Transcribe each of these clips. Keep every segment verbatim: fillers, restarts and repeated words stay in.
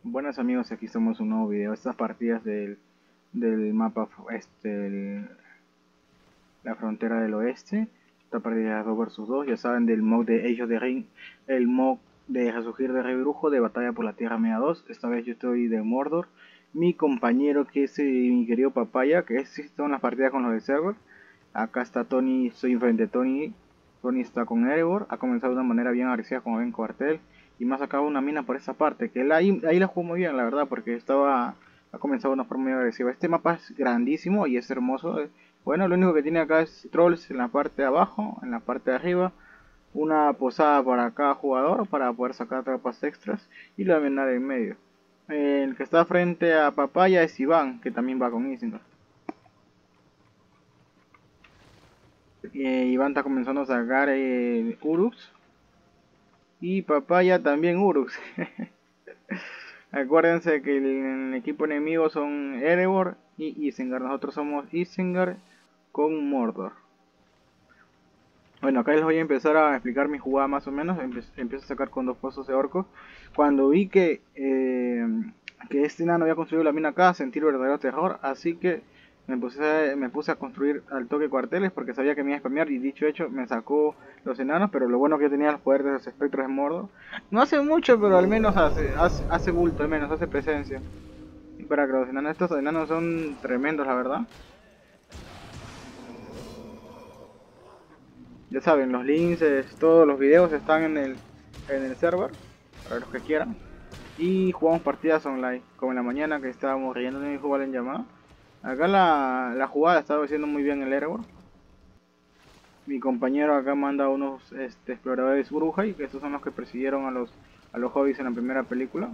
Buenos amigos, aquí estamos en un nuevo video. Estas partidas del, del mapa este, el- la frontera del oeste. Esta partida es dos versus dos. Ya saben del mod de Age of the Ring, el mod de Resurgir de Rey Brujo, de Batalla por la Tierra Media dos. Esta vez yo estoy de Mordor. Mi compañero, que es eh, mi querido Papaya, que es, son las partidas con los de server. Acá está Tony, estoy enfrente de Tony. Tony está con Erebor. Ha comenzado de una manera bien agresiva, como ven, cuartel. Y me ha sacado una mina por esa parte, que él ahí, ahí la jugó muy bien, la verdad, porque estaba ha comenzado de una forma muy agresiva. Este mapa es grandísimo y es hermoso. Bueno, lo único que tiene acá es trolls en la parte de abajo, en la parte de arriba, una posada para cada jugador para poder sacar tropas extras y la mina en medio. El que está frente a Papaya es Iván, que también va con Isengard. Eh, Iván está comenzando a sacar eh, Urux y Papaya también Urux. Acuérdense que el, el equipo enemigo son Erebor y Isengard. Nosotros somos Isengard con Mordor. Bueno, acá les voy a empezar a explicar mi jugada más o menos. Empe empiezo a sacar con dos pozos de orcos. Cuando vi que, eh, que este enano había construido la mina acá, sentí el verdadero terror. Así que me puse, me puse a construir al toque cuarteles porque sabía que me iba a spamear. Y dicho hecho, me sacó los enanos. Pero lo bueno que yo tenía el poder de los espectros de Mordor. No hace mucho, pero al menos hace, hace, hace bulto, al menos hace presencia. Y para que los enanos, estos enanos son tremendos, la verdad. Ya saben, los links, todos los videos están en el, en el server, para los que quieran. Y jugamos partidas online, como en la mañana que estábamos riendo de mi jugar en llamada. Acá la, la jugada estaba haciendo muy bien el Erebor. Mi compañero acá manda unos este, exploradores bruja, y que estos son los que persiguieron a los, a los hobbits en la primera película.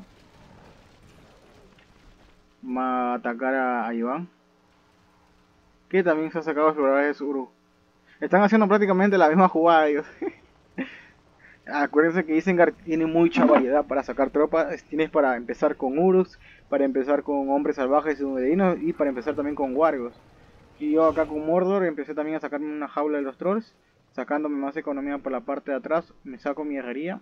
Va a atacar a, a Iván, que también se ha sacado exploradores bruja. Están haciendo prácticamente la misma jugada ellos. Acuérdense que Isengard tiene mucha variedad para sacar tropas. Tienes para empezar con Urux, para empezar con hombres salvajes y medinos, y para empezar también con wargos. Y yo acá con Mordor empecé también a sacarme una jaula de los trolls, sacándome más economía por la parte de atrás. Me saco mi herrería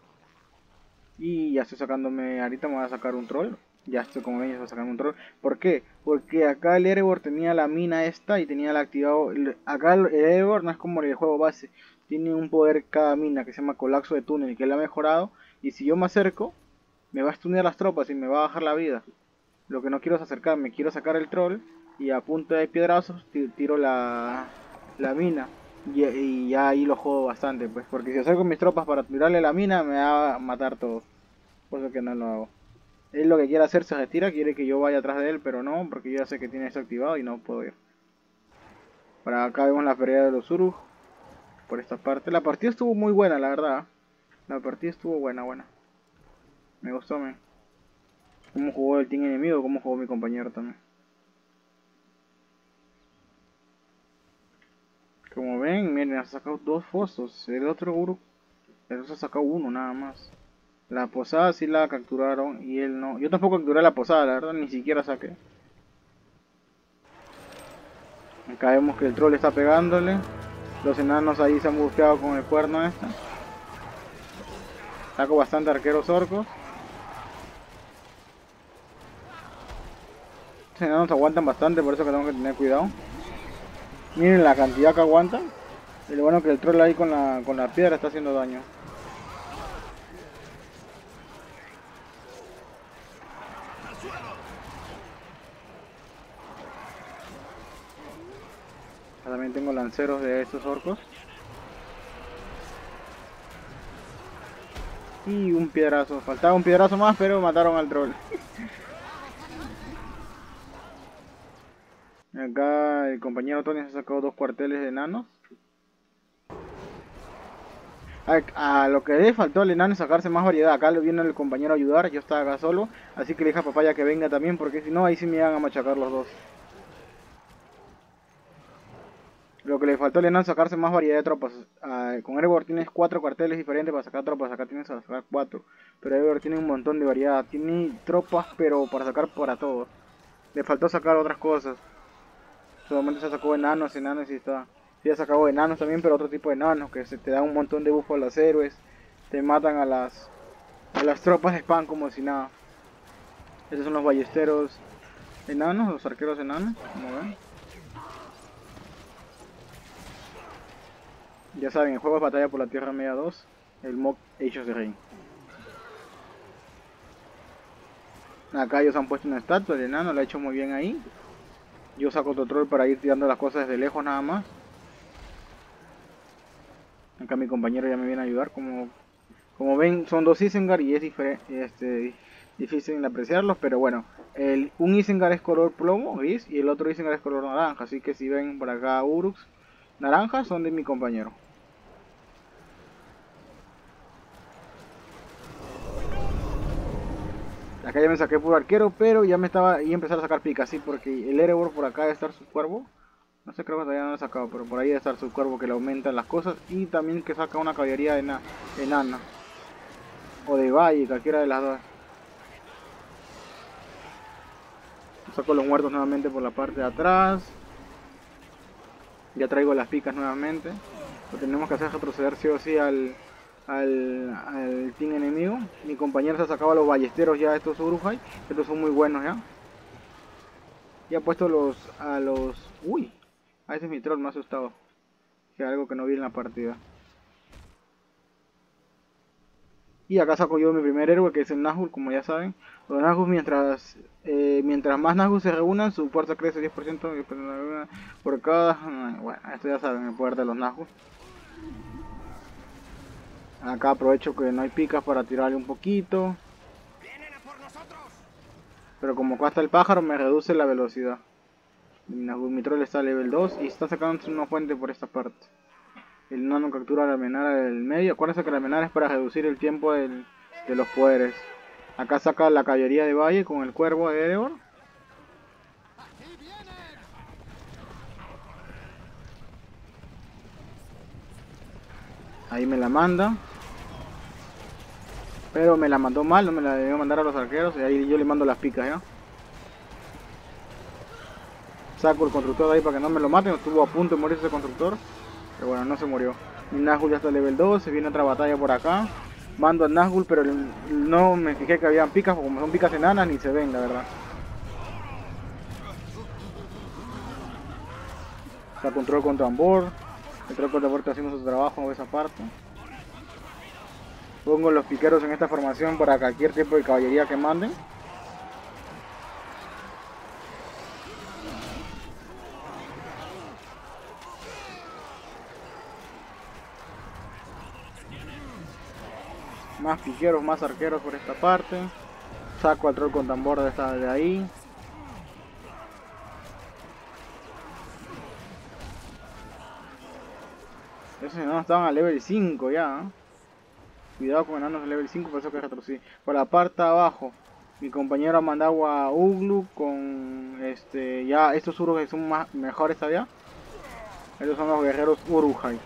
y ya estoy sacándome, ahorita me voy a sacar un troll. Ya estoy, como ven, ya estoy sacando un troll. ¿Por qué? Porque acá el Erebor tenía la mina esta y tenía el activado. Acá el Erebor no es como el juego base. Tiene un poder cada mina que se llama colapso de túnel, que él ha mejorado. Y si yo me acerco, me va a stunear las tropas y me va a bajar la vida. Lo que no quiero es acercarme, quiero sacar el troll. Y a punta de piedrazos tiro la, la mina. Y, y ya ahí lo juego bastante, pues. Porque si acerco mis tropas para tirarle la mina, me va a matar todo. Por eso que no lo hago. Él lo que quiere hacer, se retira, quiere que yo vaya atrás de él, pero no, porque yo ya sé que tiene esto activado y no puedo ir. Para acá vemos la pelea de los Uruk, por esta parte. La partida estuvo muy buena, la verdad. La partida estuvo buena, buena. Me gustó, me. Cómo jugó el team enemigo, cómo jugó mi compañero también. Como ven, miren, ha sacado dos fosos. El otro Uruk, el otro ha sacado uno nada más. La posada sí la capturaron y él no. Yo tampoco capturé la posada, la verdad, ni siquiera saqué. Acá vemos que el troll está pegándole. Los enanos ahí se han bufeado con el cuerno este. Saco bastante arqueros orcos. Los enanos aguantan bastante, por eso que tengo que tener cuidado. Miren la cantidad que aguantan. Y lo bueno que el troll ahí con la, con la piedra está haciendo daño. También tengo lanceros de estos orcos. Y un piedrazo. Faltaba un piedrazo más, pero mataron al troll. Acá el compañero Tony se sacó dos cuarteles de enanos. A, a lo que le faltó al enano es sacarse más variedad. Acá le viene el compañero a ayudar. Yo estaba acá solo. Así que le dije a Papaya que venga también, porque si no, ahí sí me iban a machacar los dos. Lo que le faltó al enano es sacarse más variedad de tropas. Uh, con Erebor tienes cuatro cuarteles diferentes para sacar tropas. Acá tienes que sacar cuatro. Pero Erebor tiene un montón de variedad. Tiene tropas, pero para sacar para todo. Le faltó sacar otras cosas. Solamente se sacó enanos, enanos y está. Sí, ha sacado enanos también, pero otro tipo de enanos que se te dan un montón de buffos a los héroes. Te matan a las a las tropas de spam como si nada. Estos son los ballesteros enanos, los arqueros enanos, como ven. Ya saben, el juego es Batalla por la Tierra Media dos, el mock Age of the Rain. Acá ellos han puesto una estatua, el enano lo ha hecho muy bien ahí. Yo saco otro troll para ir tirando las cosas desde lejos nada más. Acá mi compañero ya me viene a ayudar. Como, como ven, son dos Isengard y es este, difícil de apreciarlos, pero bueno. El, un Isengard es color plomo, gris, y el otro Isengard es color naranja. Así que si ven por acá Uruks naranjas, son de mi compañero. Acá ya me saqué puro arquero, pero ya me estaba y empezar a sacar picas, sí, porque el Erebor por acá debe estar su cuervo. No sé, creo que todavía no lo he sacado, pero por ahí debe estar su cuervo que le aumentan las cosas. Y también que saca una caballería ena enana. O de valle, cualquiera de las dos. Saco los muertos nuevamente por la parte de atrás. Ya traigo las picas nuevamente. Lo tenemos que hacer es retroceder sí o sí al... Al, al team enemigo. Mi compañero se ha sacado a los ballesteros ya, estos Urujai. Estos son muy buenos ya. Y ha puesto los a los... Uy, a ese es mi troll, me ha asustado. Que algo que no vi en la partida. Y acá saco yo mi primer héroe, que es el Nazgûl, como ya saben. Los Nazgûl, mientras eh, mientras más Nazgûl se reúnan, su fuerza crece diez por ciento por cada... Bueno, esto ya saben, el poder de los Nazgûl. Acá aprovecho que no hay picas para tirarle un poquito. Pero como cuesta el pájaro me reduce la velocidad. Mi troll está a level dos y está sacando una fuente por esta parte. El nano captura la menara del medio. Acuérdense que la menara es para reducir el tiempo del, de los poderes. Acá saca la caballería de valle con el cuervo de Erebor. Ahí me la manda. Pero me la mandó mal, no me la debió mandar a los arqueros. Y ahí yo le mando las picas, ¿ya? Saco el constructor de ahí para que no me lo maten. Estuvo a punto de morir ese constructor. Pero bueno, no se murió. Mi Nazgûl ya está a level dos. Se viene otra batalla por acá. Mando a Nazgûl, pero no me fijé que habían picas. Porque como son picas enanas, ni se ven, la verdad. La control con tambor. El troll con tambor está haciendo su trabajo en esa parte. Pongo los piqueros en esta formación para cualquier tipo de caballería que manden. Más piqueros, más arqueros por esta parte. Saco al troll con tambor de, esta, de ahí. Esos enanos estaban a level cinco ya, ¿eh? Cuidado con enanos de level cinco, por eso que retrocedí. Por la parte de abajo, mi compañero ha mandado a Uglu con este. Ya estos Urujai son más mejores todavía. Estos son los guerreros Urujai.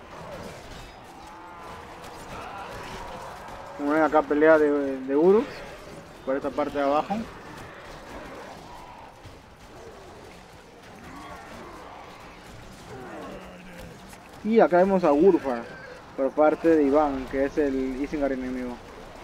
Como ven acá, pelea de, de Uruks por esta parte de abajo. Y acá vemos a Urfa por parte de Iván, que es el Isengard enemigo.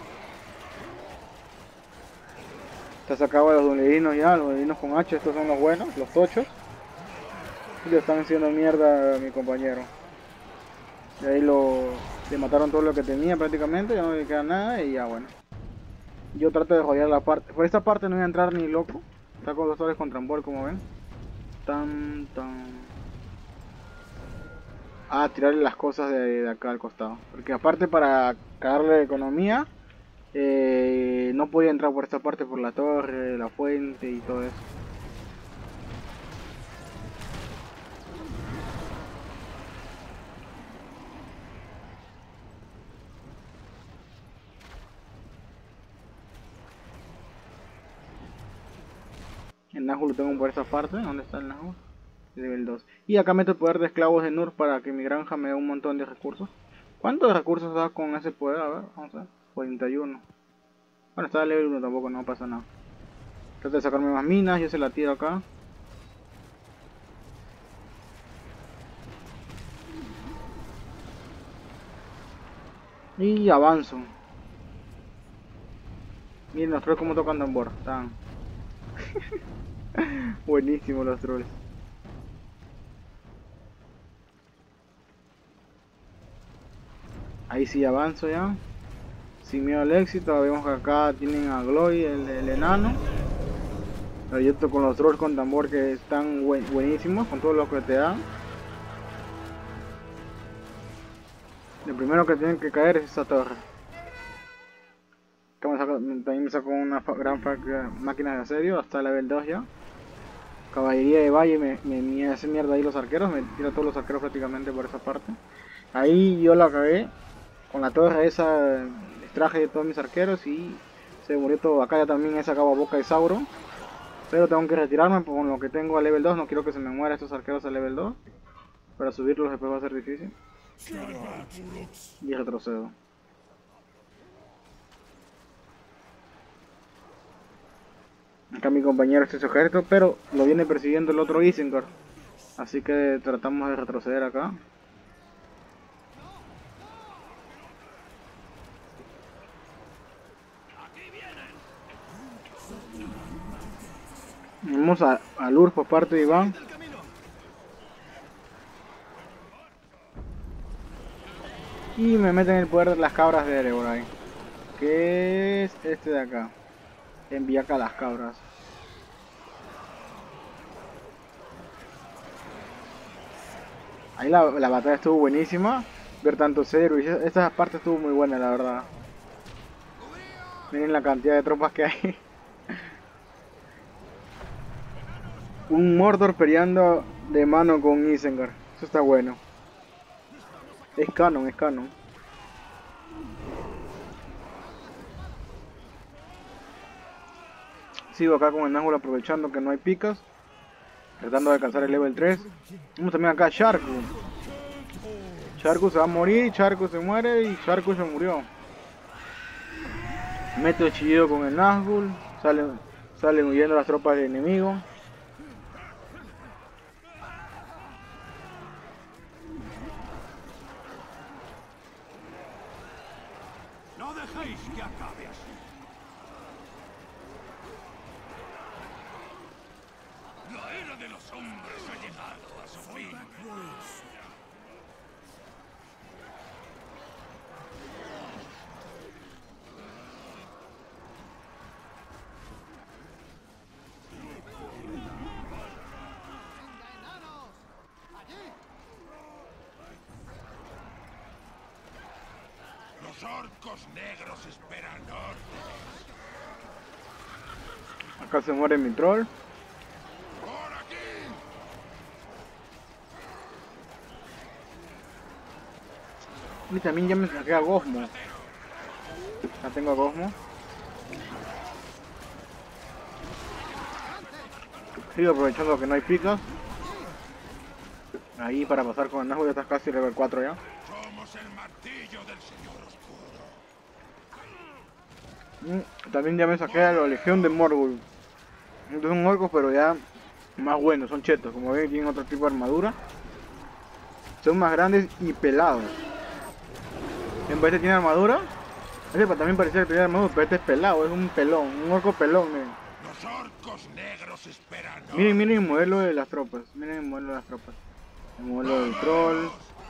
Se ha sacado a los dolerinos ya, los dolerinos con H, estos son los buenos, los tochos. Y le están haciendo mierda a mi compañero. Y ahí lo, le mataron todo lo que tenía prácticamente, ya no le queda nada y ya bueno. Yo trato de joder la parte, por esta parte no voy a entrar ni loco. Está con dos torres con trambol, como ven. Tan, tan... a tirarle las cosas de, de acá al costado. Porque aparte para cagarle economía, eh, no podía entrar por esta parte por la torre, la fuente y todo eso. El Nazgûl lo tengo por esa parte. ¿Dónde está el Nazgûl? Level dos. Y acá meto el poder de esclavos de Nur para que mi granja me dé un montón de recursos. ¿Cuántos recursos da con ese poder? A ver, vamos a ver. cuarenta y uno. Bueno, está a level uno, tampoco no pasa nada. Trato de sacarme más minas, yo se la tiro acá. Y avanzo. Miren los tres como tocan tambor. Están. Buenísimo los trolls. Ahí sí avanzo ya. Sin miedo al éxito. Vemos que acá tienen a Gloy, el, el enano. Proyecto con los trolls con tambor que están buen, buenísimos con todo lo que te dan. Lo primero que tienen que caer es esa torre. Acá me saco, también me saco una gran máquina de asedio hasta el level dos ya. Caballería de valle me, me, me hace mierda ahí los arqueros, me tira todos los arqueros prácticamente por esa parte. Ahí yo la cagué con la torre esa, extraje de todos mis arqueros y se murió todo. Acá ya también he sacado a boca de Sauron. Pero tengo que retirarme con lo que tengo a level dos, no quiero que se me mueran estos arqueros a level dos. Para subirlos después va a ser difícil. Y retrocedo. Acá mi compañero está sujeto, pero lo viene persiguiendo el otro Isengard. Así que tratamos de retroceder acá. Vamos a, a Lur por parte de Iván. Y me meten el poder de las cabras de Erebor ahí. Que es este de acá. Envía acá las cabras. Ahí la, la batalla estuvo buenísima. Ver tanto cero y esa parte estuvo muy buena, la verdad. Miren la cantidad de tropas que hay. Un Mordor peleando de mano con Isengard. Eso está bueno. Es canon, es canon. Sigo acá con el Nazgûl aprovechando que no hay picas. Tratando de alcanzar el level tres. Vamos también acá a Sharku. Sharku se va a morir, Sharku se muere y Sharku se murió. Meto el chillido con el Nazgûl. Salen, salen huyendo las tropas del enemigo. No dejéis que acabe así. La era de los hombres ha llegado a su fin. Los orcos negros esperan órdenes. Acá se muere mi troll. ¡Por aquí! Y también ya me saqué a Gosmo. Ya tengo a Gosmo. Sigo aprovechando que no hay picas. Ahí para pasar con el Nazgûl ya estás casi level cuatro ya. Somos el martillo del Señor Oscuro. Mm, También ya me saqué a la Legión de Morgul. Entonces son orcos pero ya más buenos, son chetos. Como ven tienen otro tipo de armadura. Son más grandes y pelados. En vez de tiene armadura. Ese también parecía que tenía armadura, pero este es pelado, es un pelón, un orco pelón. Miren, Los orcos negros esperan miren, miren el modelo de las tropas. Miren el modelo de las tropas. El modelo del troll.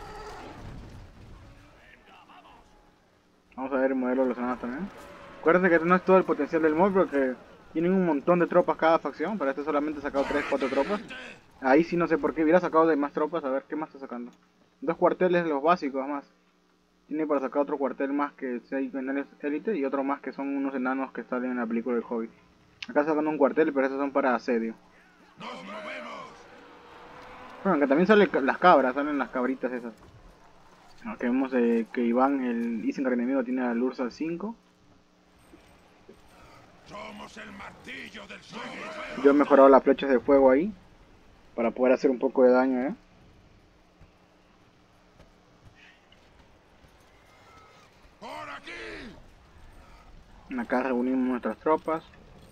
Vamos a ver el modelo de los enanos también. Acuérdense que este no es todo el potencial del mod porque tienen un montón de tropas cada facción. Para este solamente he sacado tres, cuatro tropas. Ahí sí no sé por qué. Hubiera sacado de más tropas. A ver qué más está sacando. Dos cuarteles los básicos más. Tiene para sacar otro cuartel más que seis generales élite y otro más que son unos enanos que salen en la película del Hobbit. Acá sacan un cuartel pero esos son para asedio. ¡Nos movemos! Bueno, que también salen las cabras, salen las cabritas esas. Aquí vemos eh, que Iván, el Isengard enemigo, tiene al Ursa cinco. Somos el martillo del Señor. Yo he mejorado las flechas de fuego ahí para poder hacer un poco de daño, ¿eh? ¡Por aquí! Acá reunimos nuestras tropas.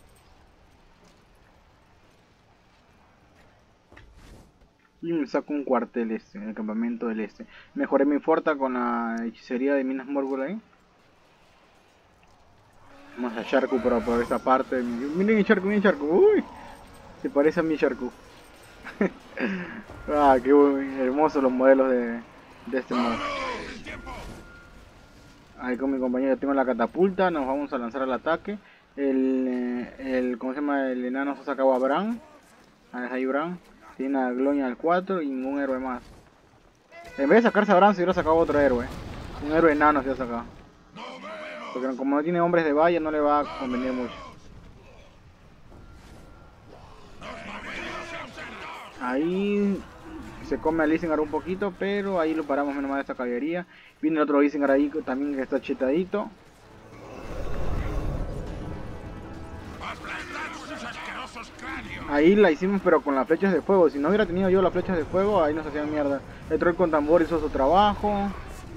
Y me saco un cuartel este, en el campamento del este. Mejoré mi forta con la hechicería de Minas Morgul ahí. Vamos a Sharku por, por esta parte. Miren el Sharku, miren el Sharku. Uy, Se parece a mi Sharku. Ah, qué hermosos los modelos de, de este modo. Ahí con mi compañero tengo la catapulta, nos vamos a lanzar al ataque. El, el ¿cómo se llama? El enano se ha sacado a Bran. Ahí Bran. Tiene a Gloria al cuatro y ningún héroe más. En vez de sacarse a Bran se hubiera sacado otro héroe. Un héroe enano se ha sacado. Porque como no tiene hombres de valla no le va a convenir mucho. Ahí se come a Isengard un poquito, pero ahí lo paramos menos mal de esta caballería. Viene el otro Isengard ahí también que está chetadito. Ahí la hicimos pero con las flechas de fuego. Si no hubiera tenido yo las flechas de fuego, ahí nos hacían mierda. El troll con tambor hizo su trabajo.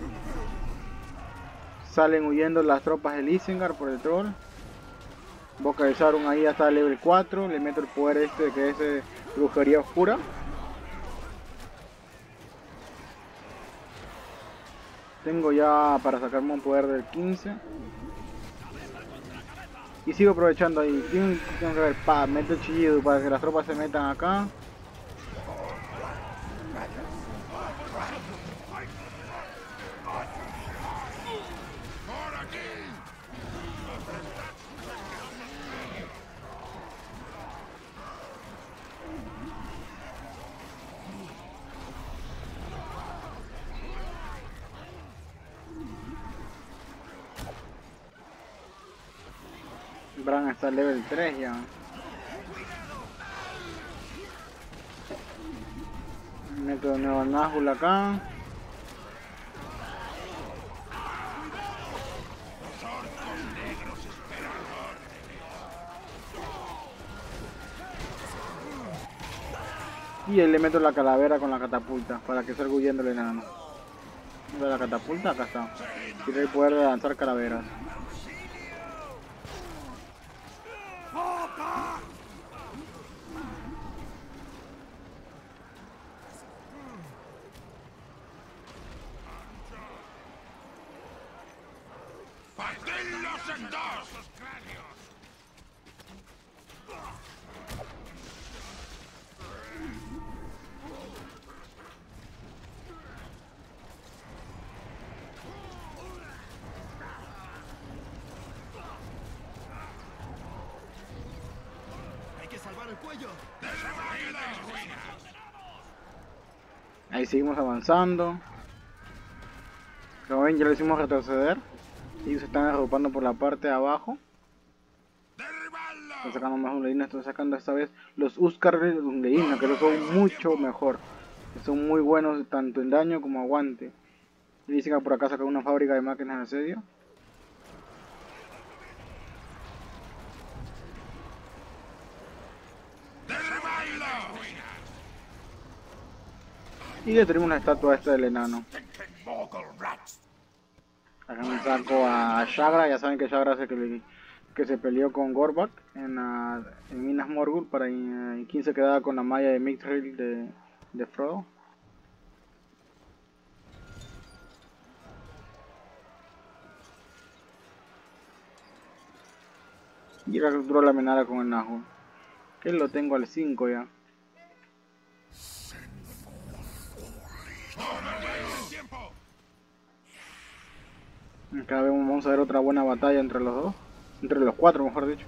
Salen huyendo las tropas del Isengard por el troll. Boca de Sauron ahí hasta el level cuatro. Le meto el poder este que es de brujería oscura. Tengo ya para sacarme un poder del quince. Y sigo aprovechando ahí. Tengo, tengo que ver, pa, meto el chillido para que las tropas se metan acá. Bran está al level tres ya. Meto de nuevo al Nazgûl acá. Y ahí le meto la calavera con la catapulta para que salga huyendo el enano. De la catapulta, acá está. Tiene el poder de lanzar calaveras. ¡Partidlos en dos! Hay que salvar el cuello. Ahí seguimos avanzando. Como ven, ya lo hicimos retroceder. Ellos se están agrupando por la parte de abajo. Están sacando más Ungleina, están sacando esta vez los Uskar de Ungleina, que son mucho mejor. Son muy buenos tanto en daño como aguante. Y dicen que por acá sacan una fábrica de máquinas de asedio. Y destruimos la estatua esta del enano. Acá me saco a Shagra, ya saben que Shagra es el que, le, que se peleó con Gorbak en, uh, en Minas Morgul para uh, quien se quedaba con la malla de Mithril de, de Frodo. Y acá capturó la Menara con el Nazgûl, que lo tengo al cinco ya. Acá vemos, vamos a ver otra buena batalla entre los dos. Entre los cuatro, mejor dicho.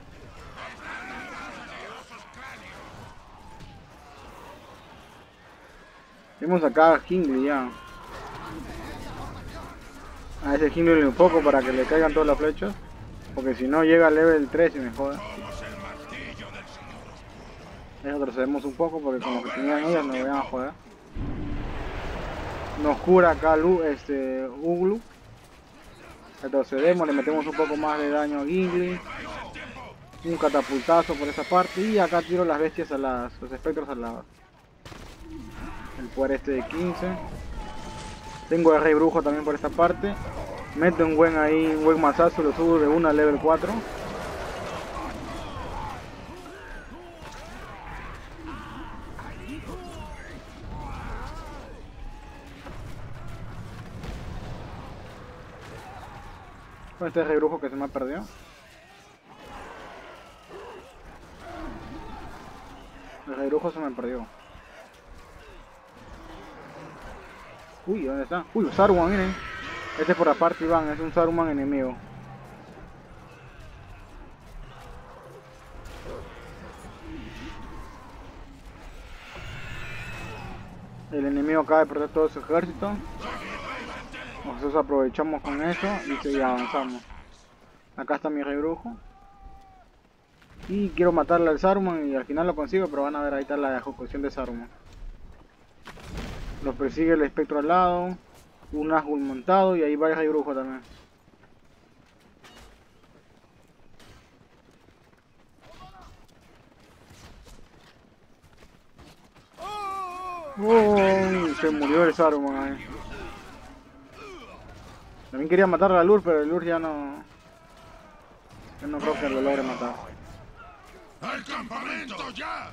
Vemos acá a Gimli ya. A ese Gimli le enfoco para que le caigan todas las flechas. Porque si no llega al level tres y me joda. Retrocedemos un poco porque como que tenían ellas nos van a joder. Nos cura acá este Uglu. Retrocedemos, le metemos un poco más de daño a Gimli. Un catapultazo por esa parte. Y acá tiro las bestias aladas, los espectros alados. El poder este de quince. Tengo el rey brujo también por esta parte. Meto un buen ahí, un buen mazazo, lo subo de uno a level cuatro. Con este rey brujo que se me ha perdido. El regrujo se me perdió. Uy, ¿dónde está? Uy, Saruman, miren. Este es por la parte Iván, es un Saruman enemigo. El enemigo acaba de perder todo su ejército. Nosotros aprovechamos con eso y seguimos avanzamos. Acá está mi regrujo. Y quiero matarle al Saruman y al final lo consigo, pero van a ver ahí está la ejecución de Saruman. Los persigue el espectro al lado. Un Nazgûl montado y ahí va el regrujo también. Oh, se murió el Saruman ahí. También quería matar a la Lur, pero el Lur ya no... Yo no creo que lo logre matar. ¡Al campamento ya!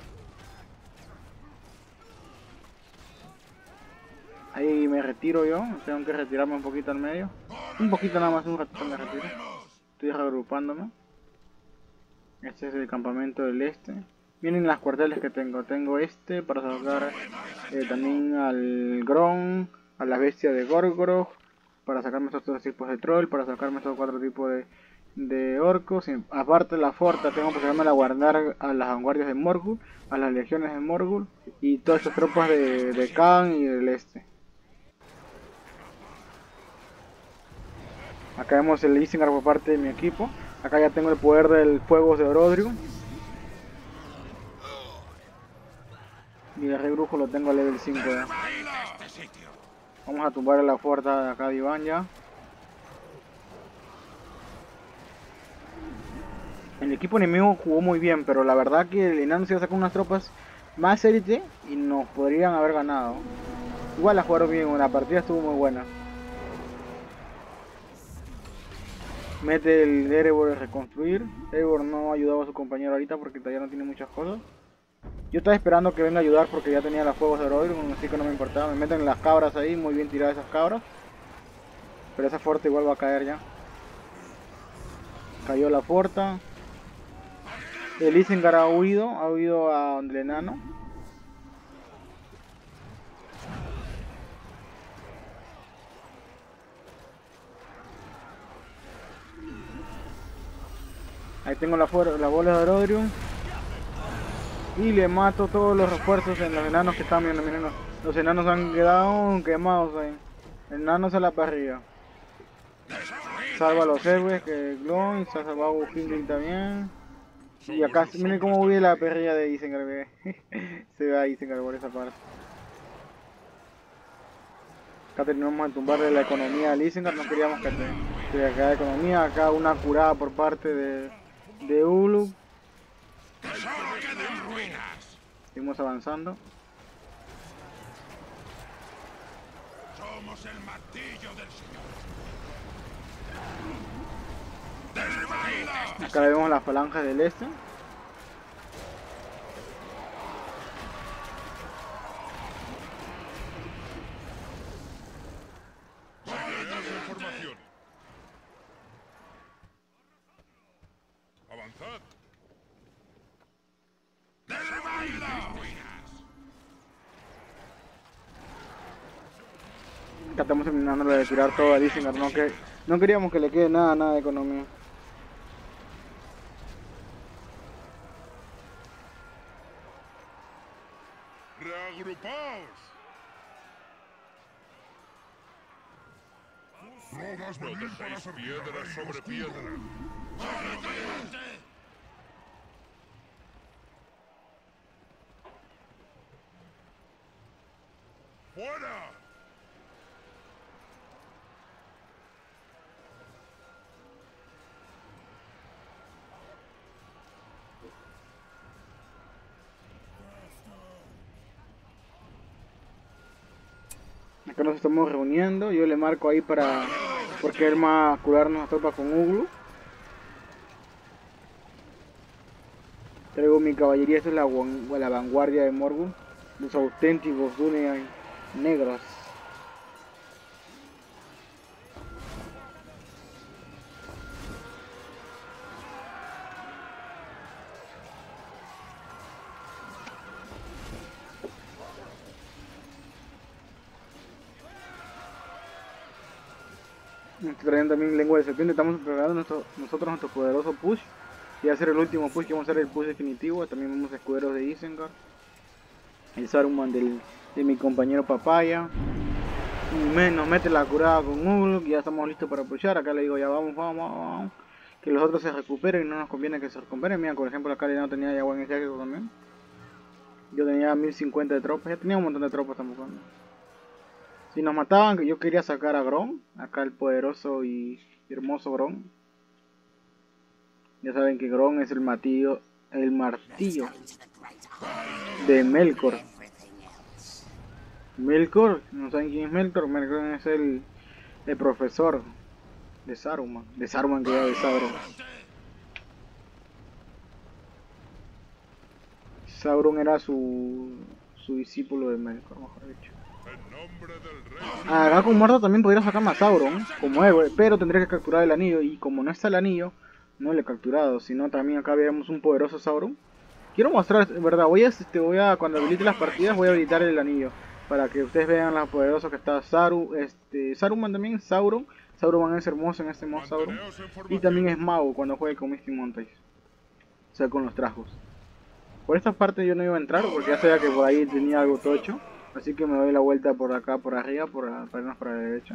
Ahí me retiro yo, tengo que retirarme un poquito al medio. Un poquito nada más, un ratito me retiro. Estoy reagrupándome. Este es el campamento del este. Miren las cuarteles que tengo. Tengo este para sacar eh, también al Grom, a la bestia de Gorgoroth, para sacarme estos tres tipos de troll, para sacarme estos cuatro tipos de, de orcos. Y aparte la forta, tengo que sacarme a guardar a las vanguardias de Morgul, a las legiones de Morgul y todas estas tropas de, de Khan y del este. Acá vemos el Isengard por parte de mi equipo. Acá ya tengo el poder del fuego de Orodrium. Y el regrujo lo tengo a level cinco ya. Vamos a tumbar la fuerza de acá de Iván ya. El equipo enemigo jugó muy bien, pero la verdad que el enano se iba a sacar unas tropas más élite y nos podrían haber ganado. Igual la jugaron bien, la partida estuvo muy buena. Mete el Erebor de reconstruir. Erebor no ha ayudado a su compañero ahorita porque todavía no tiene muchas cosas. Yo estaba esperando que venga a ayudar porque ya tenía las fuegos de Orodrium, así que no me importaba. Me meten las cabras ahí, muy bien tiradas esas cabras. Pero esa fuerza igual va a caer ya. Cayó la fuerza. El Isengard ha huido, ha huido a donde el enano. Ahí tengo la, la bola de Orodrium. Y le mato todos los refuerzos en los enanos que están viendo. Miren, los, los enanos han quedado quemados ahí. Enanos a la parrilla. Salva a los héroes, que Gloin, se ha salvado Hindley también. Y acá, miren cómo huye la parrilla de Isengard. Se ve a Isengard por esa parte. Acá terminamos de tumbarle la economía al Isengard. No queríamos que se le caiga economía. Acá una curada por parte de, de Ulu. Seguimos avanzando. Somos el martillo del Señor. Acá vemos las falanges del este. Avanzad. Acá estamos terminando de tirar todo a Isengard, no, que no queríamos que le quede nada, nada de economía. Reagrupaos. No dejéis piedra sobre piedra. ¡Fuera! Acá nos estamos reuniendo, yo le marco ahí para... porque él va a curarnos las tropas con Uglu. Traigo mi caballería, esta es la, la vanguardia de Morgul. Los auténticos Dune negros. Traen también lengua de serpiente. Estamos preparando nuestro, nosotros nuestro poderoso push. Y va a ser el último push, que vamos a hacer el push definitivo. También vamos a escuderos de Isengard. El Saruman del, de mi compañero Papaya. Y me, nos mete la curada con Uruk. Ya estamos listos para pushar. Acá le digo ya vamos, vamos, vamos. Que los otros se recuperen y no nos conviene que se recuperen. Mira, por ejemplo, acá no tenía ya buen ejército también. Yo tenía mil cincuenta de tropas. Ya tenía un montón de tropas tampoco. Si nos mataban, que yo quería sacar a Grom. Acá el poderoso y hermoso Grom. Ya saben que Grom es el martillo, el martillo de Melkor. Melkor, ¿no saben quién es Melkor? Melkor es el, el profesor de Saruman. De Saruman, que ya de Sauron. Sauron era su, su discípulo de Melkor, mejor dicho. Ah, acá con Mordor también podría sacar más Sauron, como héroe, pero tendría que capturar el anillo. Y como no está el anillo, no lo he capturado. Sino también acá veremos un poderoso Sauron. Quiero mostrar, verdad, voy a, este, voy a cuando habilite las partidas, voy a habilitar el anillo. Para que ustedes vean lo poderoso que está Saru, este, Saruman también, Sauron. Sauron es hermoso en este modo Sauron. Y también es mago cuando juegue con Misty Mountains. O sea, con los trajos. Por esta parte yo no iba a entrar porque ya sabía que por ahí tenía algo tocho. Así que me doy la vuelta por acá, por arriba, por para irnos para la derecha.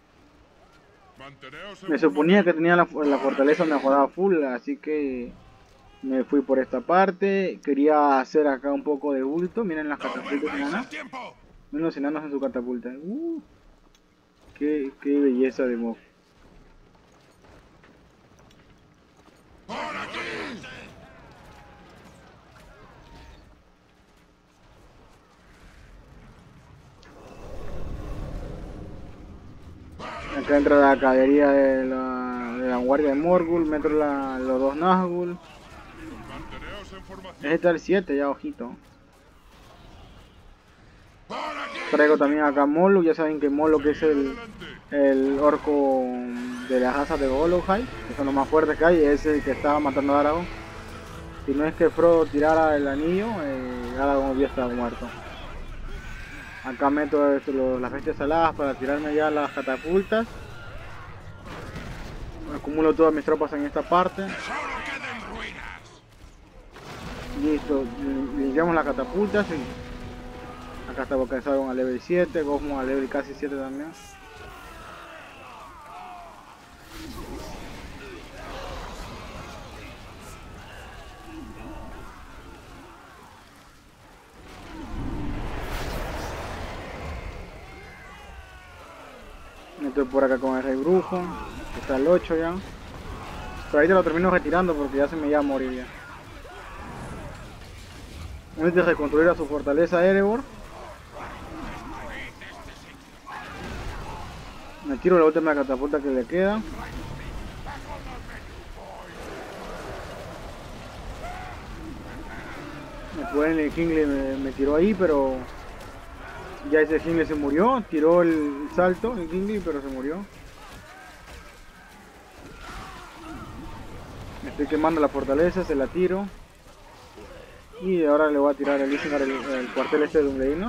Me suponía que tenía la, la fortaleza mejorada full, así que me fui por esta parte. Quería hacer acá un poco de bulto. Miren las catapultas enanas. Miren los enanos en su catapulta. Uh, qué, qué belleza de mob. Acá entra la caballería de la, de la guardia de Morgul, meto la, los dos Nazgûl. Este está el siete ya, ojito. Traigo también acá Molo, ya saben que Molo que es el, el orco de la raza de Golohai, que son los más fuertes que hay, es el que estaba matando a Aragorn. Si no es que Frodo tirara el anillo, eh, Aragorn ya estaba muerto. Acá meto esto, los, las bestias saladas para tirarme ya las catapultas. Acumulo todas mis tropas en esta parte. Listo, limpiamos las catapultas. Y acá está Boca de Sauron a level siete, Gosmo a level casi siete también. Estoy por acá con el Rey Brujo, que está el ocho ya. Pero ahí te lo termino retirando porque ya se me iba a morir ya. Antes de reconstruir a su fortaleza Erebor, me tiro la última catapulta que le queda. Me pueden el Jingle me, me tiró ahí, pero ya ese Jingle se murió. Tiró el salto, el Jingle, pero se murió. Me estoy quemando la fortaleza, se la tiro. Y ahora le voy a tirar el Isengard, el, el cuartel este de Dunleino.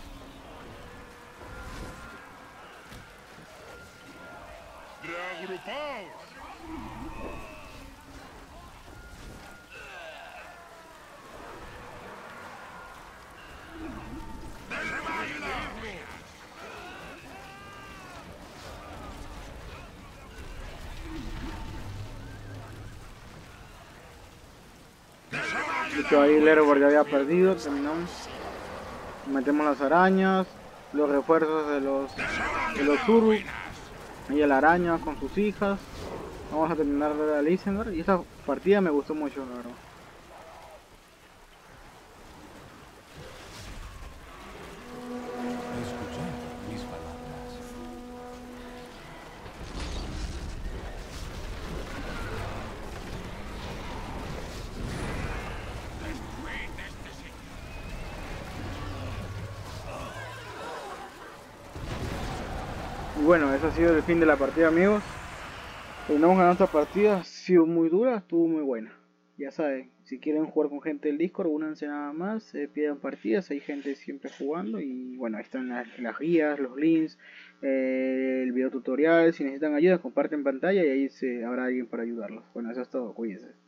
De hecho ahí el Erebor ya había perdido, terminamos. Metemos las arañas, los refuerzos de los de los Uruk, y la araña con sus hijas. Vamos a terminar de la Isengard y esta partida me gustó mucho, la verdad. Y bueno, eso ha sido el fin de la partida, amigos. Terminamos ganando esta partida, ha sido muy dura, estuvo muy buena. Ya saben, si quieren jugar con gente del Discord, únanse nada más, eh, pidan partidas, hay gente siempre jugando y bueno, ahí están las, las guías, los links, eh, el video tutorial, si necesitan ayuda comparten pantalla y ahí se, habrá alguien para ayudarlos. Bueno, eso es todo, cuídense.